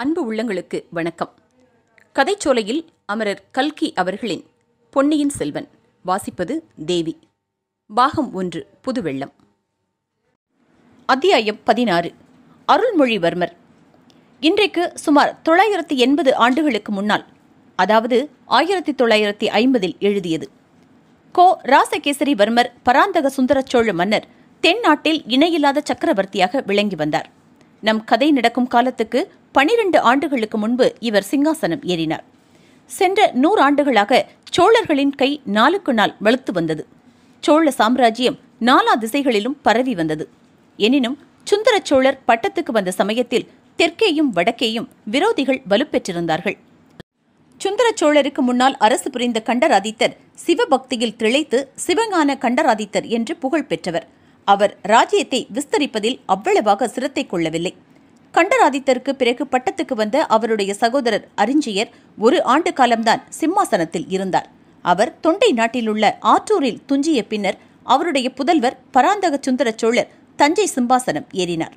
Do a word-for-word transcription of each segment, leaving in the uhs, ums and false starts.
அன்பு உள்ளங்களுக்கு வணக்கம். கதைச்சோலையில் அமரர் கல்கி அவர்களின் பொன்னியின் செல்வன். வாசிப்பது தேவி. பாகம் ஒன்று. புதுவெள்ளம். அத்தியாயம் பதினாறு. அருள்மொழிவர்மர். இன்றைக்கு சுமார் தொள்ளாயிரத்தி எண்பது ஆண்டுகளுக்கு முன்னால், அதாவது ஆயிரத்தி தொள்ளாயிரத்தி ஐம்பதில் எழுதியது. கோ ராசகேசரி வர்மர் பராந்தக சுந்தர சோழ மன்னர் தென்னாட்டில் இணையில்லாத சக்கரவர்த்தியாக விளங்கி வந்தார். நம் கதை நடக்கும் காலத்துக்கு பனிரெண்டு ஆண்டுகளுக்கு முன்பு இவர் சிங்காசனம் ஏறினார். சென்ற நூறாண்டுகளாக சோழர்களின் கை நாளுக்கு நாள் வலுத்து வந்தது. சோழ சாம்ராஜ்யம் நாலா திசைகளிலும் பரவி வந்தது. எனினும் சுந்தர சோழர் பட்டத்துக்கு வந்த சமயத்தில் தெற்கேயும் வடக்கேயும் விரோதிகள் வலுப்பெற்றிருந்தார்கள். சுந்தர சோழருக்கு முன்னால் அரசு புரிந்த கண்டராதித்தர் சிவபக்தியில் திளைத்து சிவஞான கண்டராதித்தர் என்று புகழ் பெற்றவர். அவர் ராஜ்யத்தை விஸ்தரிப்பதில் அவ்வளவாக சிரத்தை கொள்ளவில்லை. கண்டராதித்தருக்கு பிறகு பட்டத்துக்கு வந்த அவருடைய சகோதரர் அரிஞ்சியர் ஒரு ஆண்டு காலம்தான் சிம்மாசனத்தில் இருந்தார். அவர் தொண்டை நாட்டிலுள்ள ஆற்றூரில் துஞ்சிய பின்னர் அவருடைய புதல்வர் பராந்தக சுந்தர சோழர் தஞ்சை சிம்மாசனம் ஏறினார்.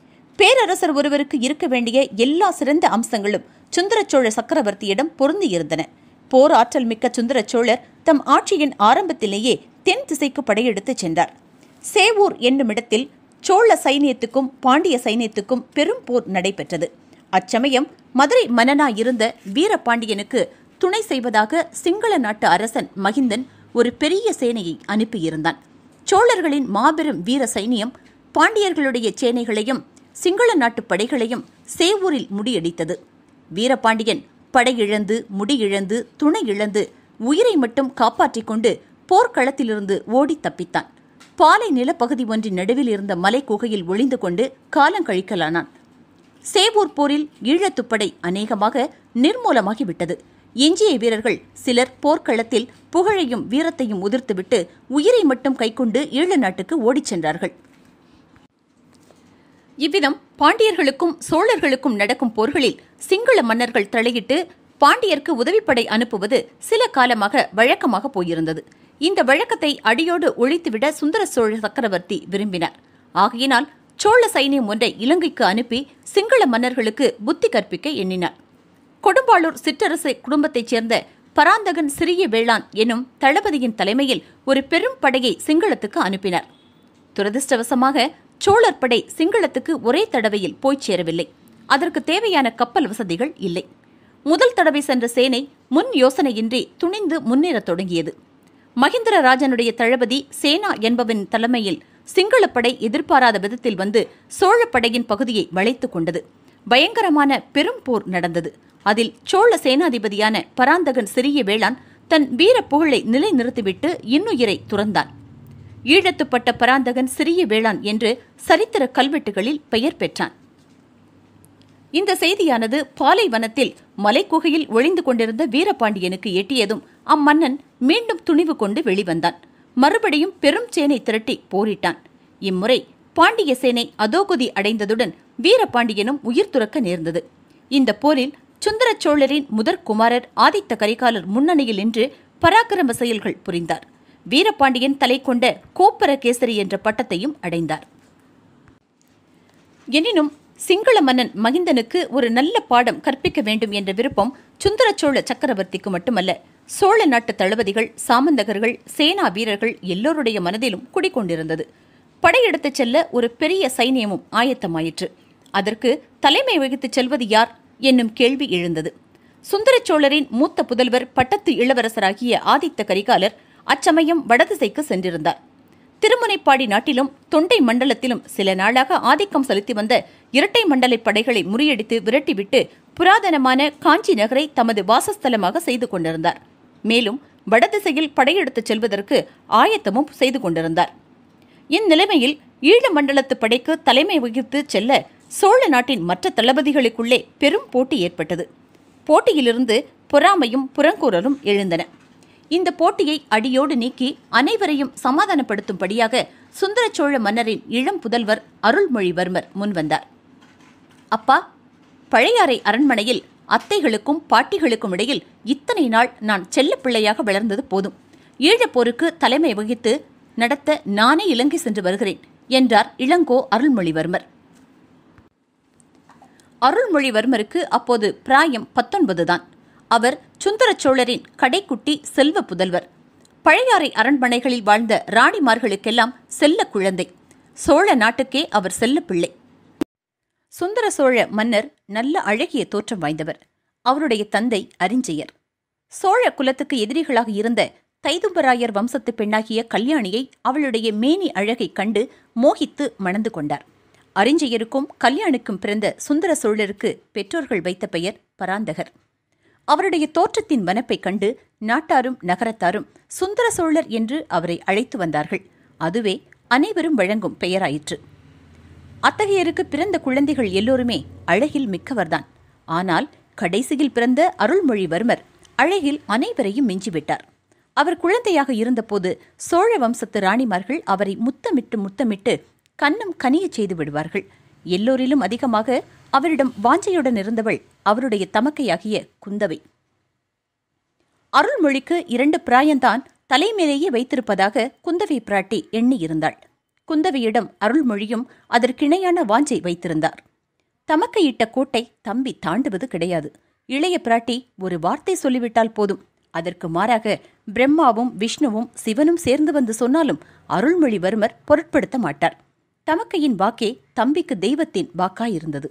பேரரசர் ஒருவருக்கு இருக்க வேண்டிய எல்லா சிறந்த அம்சங்களும் சுந்தர சோழ சக்கரவர்த்தியிடம் பொருந்தியிருந்தன. போர் ஆற்றல் மிக்க சுந்தர சோழர் தம் ஆட்சியின் ஆரம்பத்திலேயே தென் திசைக்கு படையெடுத்துச் சென்றார். சேவூர் என்னுமிடத்தில் சோழ சைனியத்துக்கும் பாண்டிய சைனியத்துக்கும் பெரும் போர் நடைபெற்றது. அச்சமயம் மதுரை மன்னனாயிருந்த வீரபாண்டியனுக்கு துணை செய்வதாக சிங்கள நாட்டு அரசன் மகிந்தன் ஒரு பெரிய சேனையை அனுப்பியிருந்தான். சோழர்களின் மாபெரும் வீர சைனியம் பாண்டியர்களுடைய சேனைகளையும் சிங்கள நாட்டு படைகளையும் சேவூரில் முறியடித்தது. வீரபாண்டியன் படையிழந்து முடியிழந்து துணை இழந்து உயிரை மட்டும் காப்பாற்றிக் கொண்டு போர்க்களத்திலிருந்து ஓடி தப்பித்தான். பாலை நிலப்பகுதி ஒன்றின் நடுவில் இருந்த மலை குகையில் ஒளிந்து கொண்டு காலங்கழிக்கலானான். சேவூர் போரில் ஈழத்துப்படை அநேகமாக நிர்மூலமாகிவிட்டது. எஞ்சிய வீரர்கள் சிலர் போர்க்களத்தில் புகழையும் வீரத்தையும் உதிர்த்துவிட்டு உயிரை மட்டும் கைக்கொண்டு ஈழ நாட்டுக்கு ஓடிச் சென்றார்கள். இவ்விதம் பாண்டியர்களுக்கும் சோழர்களுக்கும் நடக்கும் போர்களில் சிங்கள மன்னர்கள் தலையிட்டு பாண்டியர்க்கு உதவிப்படை அனுப்புவது சில காலமாக வழக்கமாக போயிருந்தது. இந்த வழக்கத்தை அடியோடு ஒழித்துவிட சுந்தர சோழ சக்கரவர்த்தி விரும்பினார். ஆகையினால் சோழ சைனியம் ஒன்றை இலங்கைக்கு அனுப்பி சிங்கள மன்னர்களுக்கு புத்தி கற்பிக்க எண்ணினார். கொடும்பாளூர் சிற்றரசு குடும்பத்தைச் சேர்ந்த பராந்தகன் சிறிய வேளான் எனும் தளபதியின் தலைமையில் ஒரு பெரும் படையை சிங்களத்துக்கு அனுப்பினார். துரதிருஷ்டவசமாக சோழர் படை சிங்களத்துக்கு ஒரே தடவையில் போய்ச் சேரவில்லை. அதற்கு தேவையான கப்பல் வசதிகள் இல்லை. முதல் தடவை சென்ற சேனை முன் யோசனையின்றி துணிந்து முன்னேறத் தொடங்கியது. மகிந்திரராஜனுடைய தளபதி சேனா என்பவன் தலைமையில் சிங்களப்படை எதிர்பாராத விதத்தில் வந்து சோழப்படையின் பகுதியை வளைத்துக் கொண்டது. பயங்கரமான பெரும் போர் நடந்தது. அதில் சோழ சேனாதிபதியான பராந்தகன் சிறிய வேளான் தன் வீர புகழை நிலைநிறுத்திவிட்டு இன்னுயிரை துறந்தான். ஈழத்துப்பட்ட பராந்தகன் சிறிய வேளான் என்று சரித்திர கல்வெட்டுகளில் பெயர் பெற்றான். இந்த செய்தியானது பாலைவனத்தில் மலைக்குகையில் ஒளிந்து கொண்டிருந்த வீரபாண்டியனுக்கு எட்டியதும் அம்மன்னன் மீண்டும் துணிவு கொண்டு வெளிவந்தான். மறுபடியும் பெரும் சேனை திரட்டி போரிட்டான். இம்முறை பாண்டிய சேனை அதோகதி அடைந்ததுடன் வீரபாண்டியனும் உயிர் துறக்க நேர்ந்தது. இந்த போரில் சுந்தர சோழரின் முதற்குமாரர் ஆதித்த கரிகாலர் முன்னணியில் நின்று பராக்கிரம செயல்கள் புரிந்தார். வீரபாண்டியன் தலை கொண்ட கோப்பர கேசரி என்ற பட்டத்தையும் அடைந்தார். எனினும் சிங்கள மன்னன் மகிந்தனுக்கு ஒரு நல்ல பாடம் கற்பிக்க வேண்டும் என்ற விருப்பம் சுந்தர சோழ சக்கரவர்த்திக்கு மட்டுமல்ல, சோழ நாட்டு தளபதிகள், சாமந்தகர்கள், சேனா வீரர்கள் எல்லோருடைய மனதிலும் குடிக்கொண்டிருந்தது. படையெடுத்துச் செல்ல ஒரு பெரிய சைனியமும் ஆயத்தமாயிற்று. அதற்கு தலைமை வகித்துச் செல்வது யார் என்னும் கேள்வி எழுந்தது. சுந்தர சோழரின் மூத்த புதல்வர் பட்டத்து இளவரசராகிய ஆதித்த கரிகாலர் அச்சமயம் வடதிசைக்கு சென்றிருந்தார். திருமுனைப்பாடி நாட்டிலும் தொண்டை மண்டலத்திலும் சில நாளாக ஆதிக்கம் செலுத்தி வந்த இரட்டை மண்டலை படைகளை முறியடித்து விரட்டிவிட்டு புராதனமான காஞ்சி நகரை தமது வாசஸ்தலமாக செய்து கொண்டிருந்தார். மேலும் வடதிசையில் படையெடுத்துச் செல்வதற்கு ஆயத்தமும் செய்து கொண்டிருந்தார். இந்நிலைமையில் ஈழ மண்டலத்து படைக்கு தலைமை வகித்து செல்ல சோழ நாட்டின் மற்ற தளபதிகளுக்குள்ளே பெரும் போட்டி ஏற்பட்டது. போட்டியிலிருந்து பொறாமையும் புறங்கூறலும் எழுந்தன. இந்த போட்டியை அடியோடு நீக்கி அனைவரையும் சமாதானப்படுத்தும்படியாக சுந்தர சோழ மன்னரின் இளம் புதல்வர் அருள்மொழிவர்மர் முன்வந்தார். அப்பா, பழையாறை அரண்மனையில் அத்தைகளுக்கும் பாட்டிகளுக்கும் இடையில் இத்தனை நாள் நான் செல்ல பிள்ளையாக வளர்ந்தது போதும். ஈழப்போருக்கு தலைமை வகித்து நடத்த நானே இலங்கை சென்று வருகிறேன் என்றார் இளங்கோ அருள்மொழிவர்மர். அருள்மொழிவர்மருக்கு அப்போது பிராயம் பத்தொன்பது தான். அவர் சுந்தர சோழரின் கடைக்குட்டி செல்வ புதல்வர். பழையாறை அரண்மனைகளில் வாழ்ந்த ராணிமார்களுக்கெல்லாம் செல்ல குழந்தை. சோழ நாட்டுக்கே அவர் செல்ல பிள்ளை. சுந்தர சோழ மன்னர் நல்ல அழகிய தோற்றம் வாய்ந்தவர். அவருடைய தந்தை அரிஞ்சயர். சோழ குலத்துக்கு எதிரிகளாக இருந்த தைதும்பராயர் வம்சத்து பெண்ணாகிய கல்யாணியை அவளுடைய மேனி அழகை கண்டு மோகித்து மணந்து கொண்டார். அரிஞ்சயருக்கும் கல்யாணிக்கும் பிறந்த சுந்தர சோழருக்கு பெற்றோர்கள் வைத்த பெயர் பராந்தகர். அவருடைய தோற்றத்தின் வனப்பை கண்டு நாட்டாரும் நகரத்தாரும் சுந்தர சோழர் என்று அவரை அழைத்து வந்தார்கள். அதுவே அனைவரும் வழங்கும் பெயராயிற்று. அத்தகையருக்கு பிறந்த குழந்தைகள் எல்லோருமே அழகில் மிக்கவர்தான். ஆனால் கடைசியில் பிறந்த அருள்மொழிவர்மர் அழகில் அனைவரையும் மிஞ்சிவிட்டார். அவர் குழந்தையாக இருந்தபோது சோழ வம்சத்து ராணிமார்கள் அவரை முத்தமிட்டு முத்தமிட்டு கன்னம் கனியச் செய்து விடுவார்கள். எல்லோரிலும் அதிகமாக அவரிடம் வாஞ்சையுடன் இருந்தவள் அவருடைய தமக்கையாகிய குந்தவை. அருள்மொழிக்கு இரண்டு பிராயந்தான் தலைமேலேயே வைத்திருப்பதாக குந்தவை பிராட்டி எண்ணியிருந்தாள். குந்தவையிடம் அருள்மொழியும் அதற்கிணையான வாஞ்சை வைத்திருந்தார். தமக்கையிட்ட கோட்டை தம்பி தாண்டுவது கிடையாது. இளைய பிராட்டி ஒரு வார்த்தை சொல்லிவிட்டால் போதும். அதற்கு மாறாக பிரம்மாவும் விஷ்ணுவும் சிவனும் சேர்ந்து வந்து சொன்னாலும் அருள்மொழிவர்மர் பொருட்படுத்த மாட்டார். தமக்கையின் வாக்கே தம்பிக்கு தெய்வத்தின் வாக்காயிருந்தது.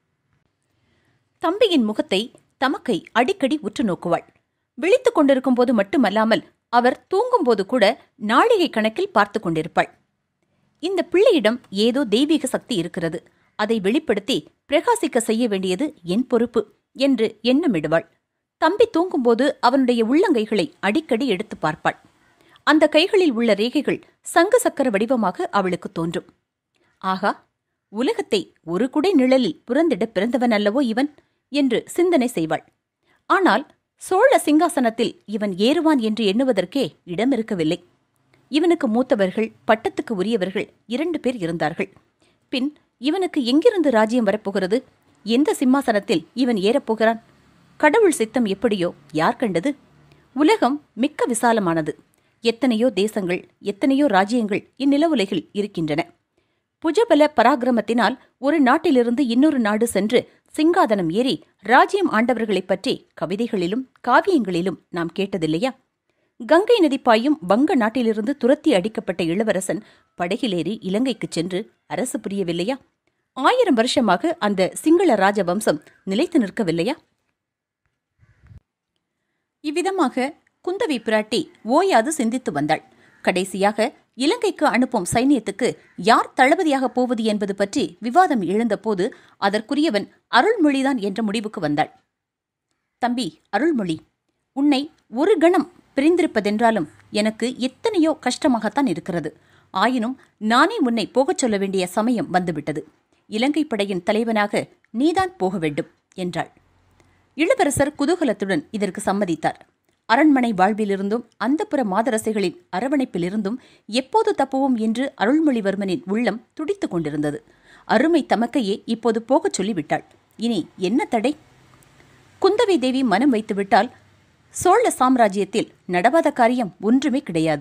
தம்பியின் முகத்தை தமக்கை அடிக்கடி உற்று நோக்குவாள். விழித்துக் கொண்டிருக்கும் போது மட்டுமல்லாமல் அவர் தூங்கும்போது கூட நாழிகை கணக்கில் பார்த்து கொண்டிருப்பாள். இந்த பிள்ளையிடம் ஏதோ தெய்வீக சக்தி இருக்கிறது, அதை வெளிப்படுத்தி பிரகாசிக்க செய்ய வேண்டியது என் பொறுப்பு என்று எண்ணமிடுவாள். தம்பி தூங்கும்போது அவனுடைய உள்ளங்கைகளை அடிக்கடி எடுத்து பார்ப்பாள். அந்த கைகளில் உள்ள ரேகைகள் சங்கு சக்கர வடிவமாக அவளுக்கு தோன்றும். ஆகா, உலகத்தை ஒரு குடை நிழலில் புறந்திட பிறந்தவன் அல்லவோ இவன் என்று சிந்தனை செய்வாள். ஆனால் சோழ சிங்காசனத்தில் இவன் ஏறுவான் என்று எண்ணுவதற்கே இடம் இருக்கவில்லை. இவனுக்கு மூத்தவர்கள், பட்டத்துக்கு உரியவர்கள் இரண்டு பேர் இருந்தார்கள். பின் இவனுக்கு எங்கிருந்து ராஜ்யம் வரப்போகிறது? எந்த சிம்மாசனத்தில் இவன் ஏறப்போகிறான்? கடவுள் சித்தம் எப்படியோ யார் கண்டது? உலகம் மிக்க விசாலமானது. எத்தனையோ தேசங்கள், எத்தனையோ ராஜ்யங்கள் இந்நிலவுலகில் இருக்கின்றன. புஜபல பராக்கிரமத்தினால் ஒரு நாட்டிலிருந்து இன்னொரு நாடு சென்று சிங்காதனம் ஏறி ராஜ்யம் ஆண்டவர்களைப் பற்றி கவிதைகளிலும் காவியங்களிலும் நாம் கேட்டதில்லையா? கங்கை நதி பாயும் வங்க நாட்டிலிருந்து துரத்தி அடிக்கப்பட்ட இளவரசன் படகிலேறி இலங்கைக்கு சென்று அரசு புரியவில்லையா? ஆயிரம் வருஷமாக அந்த சிங்கள ராஜ வம்சம் நிலைத்து நிற்கவில்லையா? இவ்விதமாக குந்தவி பிராட்டி ஓயாது சிந்தித்து வந்தாள். கடைசியாக இலங்கைக்கு அனுப்பும் சைனியத்துக்கு யார் தளபதியாக போவது என்பது பற்றி விவாதம் எழுந்தபோது அதற்குரியவன் அருள்மொழிதான் என்ற முடிவுக்கு வந்தாள். தம்பி அருள்மொழி, உன்னை ஒரு கணம் பிரிந்திருப்பதென்றாலும் எனக்கு எத்தனையோ கஷ்டமாகத்தான் இருக்கிறது. ஆயினும் நானே உன்னை போகச் சொல்ல வேண்டிய சமயம் வந்துவிட்டது. இலங்கை படையின் தலைவனாக நீதான் போக வேண்டும் என்றாள். இளவரசர் குதூகலத்துடன் இதற்கு சம்மதித்தார். அரண்மனை வாழ்விலிருந்தும் அந்தப்புற மாதரசைகளின் அரவணைப்பிலிருந்தும் எப்போது தப்புவோம் என்று அருள்மொழிவர்மனின் உள்ளம் துடித்துக் கொண்டிருந்தது. அருமை தமக்கையே இப்போது போகச் சொல்லிவிட்டாள். இனி என்ன தடை? குந்தவை தேவி மனம் வைத்துவிட்டால் சோழ சாம்ராஜ்யத்தில் நடவாத காரியம் ஒன்றுமே கிடையாது.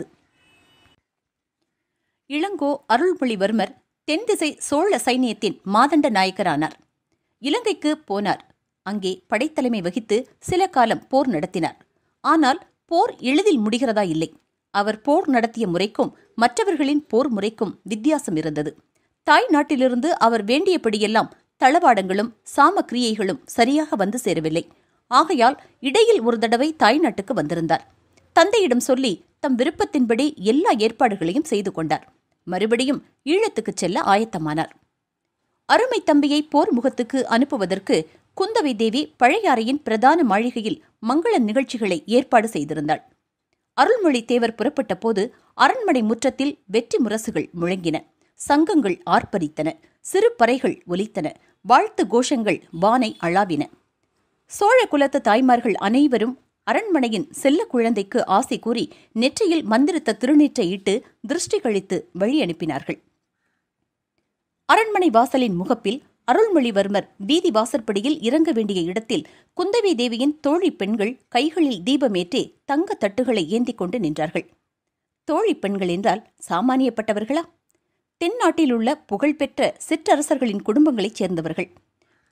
இளங்கோ அருள்மொழிவர்மர் தென்திசை சோழ சைனியத்தின் மாதண்ட நாயக்கரானார். இலங்கைக்கு போனார். அங்கே படைத்தலைமை வகித்து சில காலம் போர் நடத்தினார். ஆனால் போர் எளிதில் முடிகிறதா இல்லை. அவர் போர் நடத்திய முறைக்கும் மற்றவர்களின் போர் முறைக்கும் வித்தியாசம் இருந்தது. தாய் நாட்டிலிருந்து அவர் வேண்டியபடியெல்லாம் தளவாடங்களும் சாமக்கிரியைகளும் சரியாக வந்து சேரவில்லை. ஆகையால் இடையில் ஒரு தடவை தாய் நாட்டுக்கு வந்திருந்தார். தந்தையிடம் சொல்லி தம் விருப்பத்தின்படி எல்லா ஏற்பாடுகளையும் செய்து கொண்டார். மறுபடியும் ஈழத்துக்கு செல்ல ஆயத்தமானார். அருமை தம்பியை போர் முகத்துக்கு அனுப்புவதற்கு குந்தவை தேவி பழையாறையின் பிரதான மாளிகையில் மங்கள நிகழ்ச்சிகளை ஏற்பாடு செய்திருந்தாள். அருள்மொழி தேவர் புறப்பட்ட போது அரண்மனை முற்றத்தில் வெற்றி முரசுகள் முழங்கின, சங்கங்கள் ஆர்ப்பரித்தன, சிறு பறைகள் ஒலித்தன, வாழ்த்து கோஷங்கள் வானை அளாவின. சோழ குலத்து தாய்மார்கள் அனைவரும் அரண்மனையின் செல்ல குழந்தைக்கு ஆசை கூறி நெற்றியில் மந்திரித்த திருநீற்றை இட்டு திருஷ்டி கழித்து வழி அனுப்பினார்கள். அரண்மனை வாசலின் முகப்பில் அருள்மொழிவர்மர் வீதி வாசற்படியில் இறங்க வேண்டிய இடத்தில் குந்தவி தேவியின் தோழி பெண்கள் கைகளில் தீபமேற்றே தங்க தட்டுகளை ஏந்திக் கொண்டு நின்றார்கள். தோழி பெண்கள் என்றால் சாமானியப்பட்டவர்களா? தென்னாட்டிலுள்ள புகழ்பெற்ற சிற்றரசர்களின் குடும்பங்களைச் சேர்ந்தவர்கள்.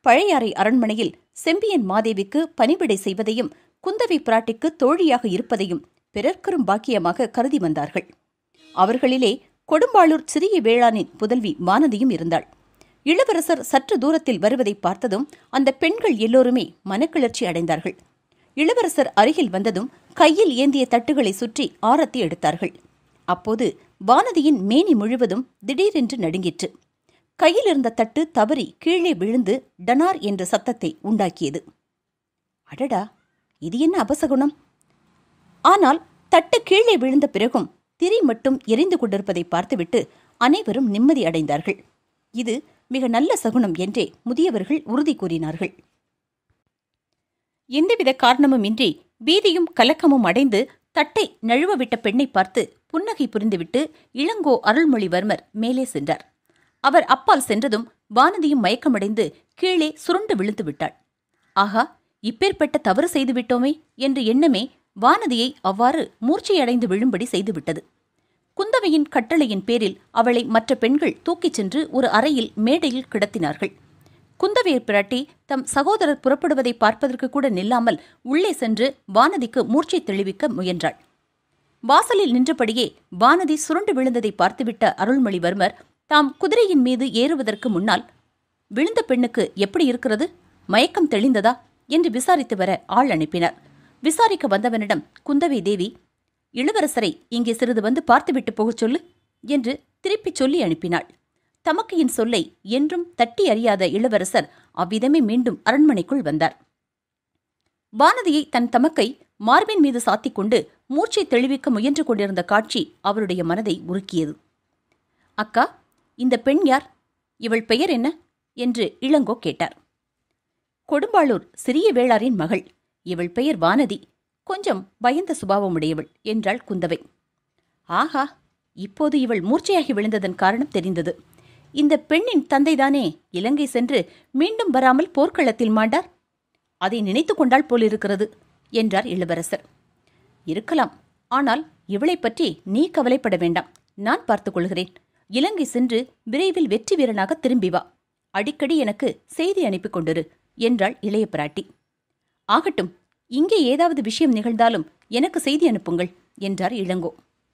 பழையாறை அரண்மனையில் செம்பியன் மாதேவிக்கு பணிவிடை செய்வதையும் குந்தவை பிராட்டிக்கு தோழியாக இருப்பதையும் பிறர்க்கரும் பாக்கியமாக கருதி வந்தார்கள். அவர்களிலே கொடும்பாளூர் சிறிய வேளானின் புதல்வி வானதியும் இருந்தாள். இளவரசர் சற்று தூரத்தில் வருவதை பார்த்ததும் அந்த பெண்கள் எல்லோருமே மனக்கிளர்ச்சி அடைந்தார்கள். இளவரசர் அருகில் வந்ததும் கையில் ஏந்திய தட்டுகளை சுற்றி ஆரத்தி எடுத்தார்கள். அப்போது வானதியின் மேனி முழுவதும் திடீரென்று நடுங்கிற்று. கையில் இருந்த தட்டு தவறி கீழே விழுந்து டனார் என்ற சத்தத்தை உண்டாக்கியது. அடடா, இது என்ன அபசகுணம்! ஆனால் தட்டு கீழே விழுந்த பிறகும் திரி மட்டும் எரிந்து கொண்டிருப்பதை பார்த்துவிட்டு அனைவரும் நிம்மதி அடைந்தார்கள். இது மிக நல்ல சகுனம் என்றே முதியவர்கள் உறுதி கூறினார்கள். எந்தவித காரணமும் இன்றி பீதியும் கலக்கமும் அடைந்து தட்டை நழுவவிட்ட பெண்ணை பார்த்து புன்னகை புரிந்துவிட்டு இளங்கோ அருள்மொழிவர்மர் மேலே சென்றார். அவர் அப்பால் சென்றதும் வானதியும் மயக்கமடைந்து கீழே சுருண்டு விழுந்து விட்டாள். ஆகா, இப்பேற்பட்ட தவறு செய்துவிட்டோமே என்ற எண்ணமே வானதியை அவ்வாறு மூர்ச்சையடைந்து விழும்படி செய்துவிட்டது. குந்தவையின் கட்டளையின் பேரில் அவளை மற்ற பெண்கள் தூக்கிச் சென்று ஒரு அறையில் மேடையில் கிடத்தினார்கள். குந்தவை பிராட்டி தம் சகோதரர் புறப்படுவதை பார்ப்பதற்கு கூட நில்லாமல் உள்ளே சென்று வானதிக்கு மூர்ச்சை தெளிவிக்க முயன்றாள். வாசலில் நின்றபடியே வானதி சுருண்டு விழுந்ததை பார்த்துவிட்ட அருள்மொழிவர்மர் தாம் குதிரையின் மீது ஏறுவதற்கு முன்னால், விழுந்த பெண்ணுக்கு எப்படி இருக்கிறது, மயக்கம் தெளிந்ததா என்று விசாரித்து வர ஆள் அனுப்பினார். விசாரிக்க வந்தவனிடம் குந்தவை தேவி, இளவரசரை இங்கே சிறிது வந்து பார்த்துவிட்டு போகச் சொல்லு என்று திருப்பிச் சொல்லி அனுப்பினாள். தமக்கையின் சொல்லை என்றும் தட்டி அறியாத இளவரசர் அவ்விதமே மீண்டும் அரண்மனைக்குள் வந்தார். வானதியை தன் தமக்கை மார்பின் மீது சாத்திக் கொண்டு மூர்ச்சை தெளிவிக்க முயன்று கொண்டிருந்த காட்சி அவருடைய மனதை உருக்கியது. அக்கா, இந்த பெண் யார்? இவள் பெயர் என்ன என்று இளங்கோ கேட்டார். கொடும்பாளூர் சிறிய வேளாரின் மகள். இவள் பெயர் வானதி. கொஞ்சம் பயந்த சுபாவமுடையவள் என்றாள் குந்தவை. ஆஹா, இப்போது இவள் மூர்ச்சையாகி விழுந்ததன் காரணம் தெரிந்தது. இந்த பெண்ணின் தந்தைதானே இலங்கை சென்று மீண்டும் வராமல் போர்க்களத்தில் மாண்டார்? அதை நினைத்து கொண்டாள் போலிருக்கிறது என்றார் இளவரசர். இருக்கலாம். ஆனால் இவளை பற்றி நீ கவலைப்பட வேண்டாம். நான் பார்த்துக் கொள்கிறேன். இலங்கை சென்று விரைவில் வெற்றி வீரனாக திரும்பி வா. அடிக்கடி எனக்கு செய்தி அனுப்பி கொண்டிரு என்றாள் இளைய பிராட்டி. ஆகட்டும், இங்கே ஏதாவது விஷயம் நிகழ்ந்தாலும் எனக்கு செய்தி அனுப்புங்கள் என்றார் இளங்கோ.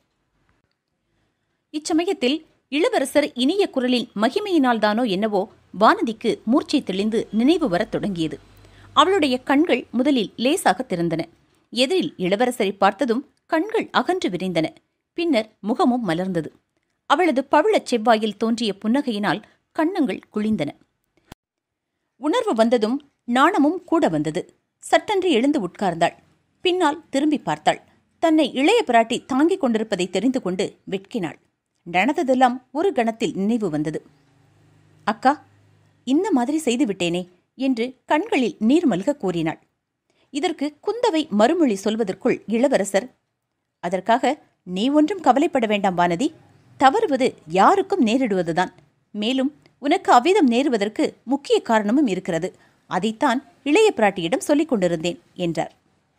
இச்சமயத்தில் இளவரசர் இனிய குரலின் மகிமையினால்தானோ என்னவோ வானதிக்கு மூர்ச்சை தெளிந்து நினைவு வரத் தொடங்கியது. அவளுடைய கண்கள் முதலில் லேசாக திறந்தன. எதிரில் இளவரசரை பார்த்ததும் கண்கள் அகன்று விரிந்தன. பின்னர் முகமும் மலர்ந்தது. அவளது பவிழச் செவ்வாயில் தோன்றிய புன்னகையினால் கன்னங்கள் குளிந்தன. உணர்வு வந்ததும் நாணமும் கூட வந்தது. சட்டென்று எழுந்து உட்கார்ந்தாள். பின்னால் திரும்பி பார்த்தாள். தன்னை இளைய பிராட்டி தாங்கிக் கொண்டிருப்பதை தெரிந்து கொண்டு வெட்கினாள். நடந்ததெல்லாம் ஒரு கணத்தில் நினைவு வந்தது. அக்கா, இந்த மாதிரி செய்துவிட்டேனே என்று கண்களில் நீர் மல்க கூறினாள். இதற்கு குந்தவை மறுமொழி சொல்வதற்குள் இளவரசர், அதற்காக நீ ஒன்றும் கவலைப்பட வேண்டாம் வானதி. தவறுவது யாருக்கும் நேரிடுவதுதான். மேலும் உனக்கு அவ்விதம் நேருவதற்கு முக்கிய காரணமும் இருக்கிறது. அதைத்தான் இளைய பிராட்டியிடம் சொல்லிக் கொண்டிருந்தேன் என்றார்.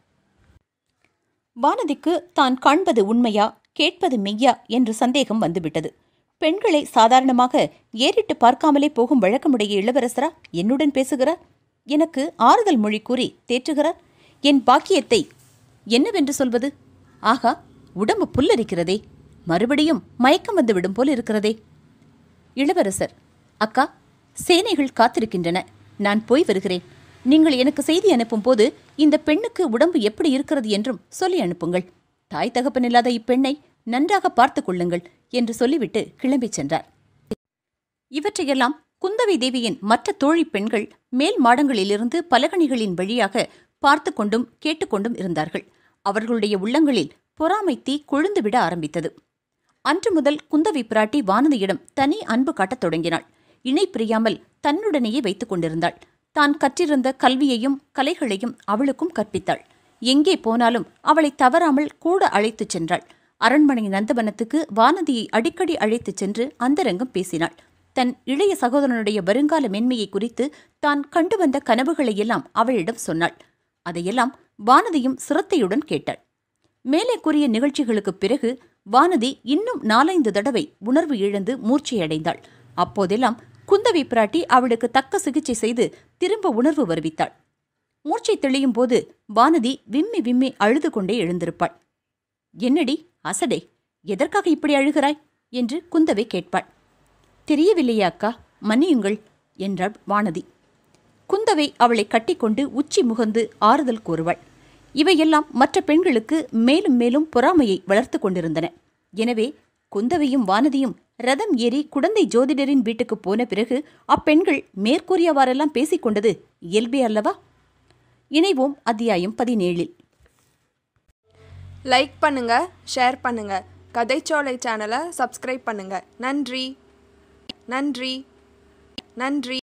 வானதிக்கு தான் காண்பது உண்மையா கேட்பது மெய்யா என்று சந்தேகம் வந்துவிட்டது. பெண்களை சாதாரணமாக ஏறிட்டு பார்க்காமலே போகும் வழக்கமுடைய இளவரசரா என்னுடன் பேசுகிறார்? எனக்கு ஆறுதல் மொழி கூறி தேற்றுகிறார். என் பாக்கியத்தை என்னவென்று சொல்வது? ஆகா, உடம்பு புல்லரிக்கிறதே, மறுபடியும் மயக்கம் வந்து விடும் போல் இருக்கிறதே. இளவரசர், அக்கா, சேனைகள் காத்திருக்கின்றன. நான் போய் வருகிறேன். நீங்கள் எனக்கு செய்தி அனுப்பும் போது இந்த பெண்ணுக்கு உடம்பு எப்படி இருக்கிறது என்றும் சொல்லி அனுப்புங்கள். தாய் தகப்பனில்லாத இப்பெண்ணை நன்றாக பார்த்துக் கொள்ளுங்கள் என்று சொல்லிவிட்டு கிளம்பிச் சென்றார். இவற்றையெல்லாம் குந்தவை தேவியின் மற்ற தோழி பெண்கள் மேல் மாடங்களிலிருந்து பலகணிகளின் வழியாக பார்த்து கொண்டும் கேட்டுக்கொண்டும் இருந்தார்கள். அவர்களுடைய உள்ளங்களில் பொறாமை தீ கொழுந்துவிட ஆரம்பித்தது. அன்று முதல் குந்தவை பிராட்டி வானதியிடம் தனி அன்பு காட்டத் தொடங்கினாள். இணை பிரியாமல் தன்னுடனேயே வைத்துக் கொண்டிருந்தாள். தான் கற்றிருந்த கல்வியையும் கலைகளையும் அவளுக்கும் கற்பித்தாள். எங்கே போனாலும் அவளை தவறாமல் கூட அழைத்துச் சென்றாள். அரண்மனை நந்தவனத்துக்கு வானதியை அடிக்கடி அழைத்துச் சென்று அந்தரங்கம் பேசினாள். தன் இளைய சகோதரனுடைய வருங்கால மென்மையை குறித்து தான் கண்டு வந்த கனவுகளையெல்லாம் அவளிடம் சொன்னாள். அதையெல்லாம் வானதியும் சிரத்தையுடன் கேட்டாள். மேலே கூறிய நிகழ்ச்சிகளுக்குப் பிறகு வானதி இன்னும் நாலைந்து தடவை உணர்வு இழந்து மூர்ச்சையடைந்தாள். அப்போதெல்லாம் குந்தவை பிராட்டி அவளுக்கு தக்க சிகிச்சை செய்து திரும்ப உணர்வு வருவித்தாள். மூர்ச்சை தெளியும் போது வானதி விம்மி விம்மி அழுது கொண்டே எழுந்திருப்பாள். என்னடி அசடே, எதற்காக இப்படி அழுகிறாய் என்று குந்தவை கேட்பாள். தெரியவில்லையா அக்கா, மன்னியுங்கள் என்றாள் வானதி. குந்தவை அவளை கட்டிக்கொண்டு உச்சி முகந்து ஆறுதல் கூறுவாள். இவையெல்லாம் மற்ற பெண்களுக்கு மேலும் மேலும் பொறாமையை வளர்த்து கொண்டிருந்தன. எனவே குந்தவையும் வானதியும் ரதம் ஏறி குடந்தை ஜோதிடரின் வீட்டுக்கு போன பிறகு அப்பெண்கள் மேற்கூறியவாறெல்லாம் பேசிக்கொண்டது இயல்பே அல்லவா? இணைவோம் அத்தியாயம் பதினேழில். லைக் பண்ணுங்க, ஷேர் பண்ணுங்க, கதைச்சோலை சேனலை சப்ஸ்கிரைப் பண்ணுங்க. நன்றி நன்றி நன்றி.